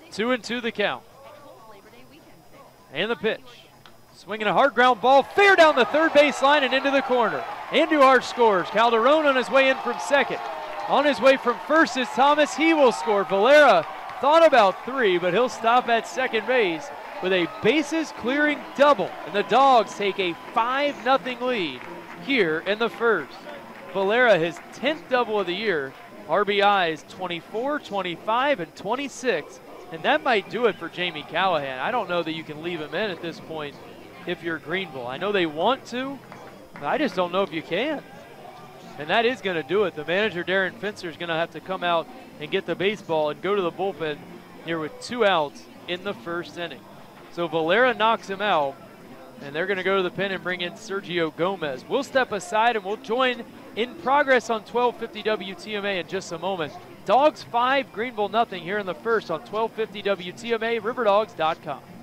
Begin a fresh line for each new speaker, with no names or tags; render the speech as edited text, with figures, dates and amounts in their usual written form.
2-2 the count. And the pitch. Swinging a hard ground ball, fair down the third base line and into the corner. Andujar scores. Calderon on his way in from second. On his way from first is Thomas. He will score. Valera thought about 3, but he'll stop at second base with a bases clearing double. And the Dogs take a 5-0 lead here in the first. Valera, his 10th double of the year. RBIs 24, 25, and 26. And that might do it for Jamie Callahan. I don't know that you can leave him in at this point if you're Greenville. I know they want to, but I just don't know if you can. And that is going to do it. The manager, Darren Finster, is going to have to come out and get the baseball and go to the bullpen here with 2 outs in the first inning. So Valera knocks him out, and they're going to go to the pen and bring in Sergio Gomez. We'll step aside and we'll join In Progress on 1250 WTMA in just a moment. Dogs 5, Greenville nothing here in the first on 1250 WTMA, Riverdogs.com.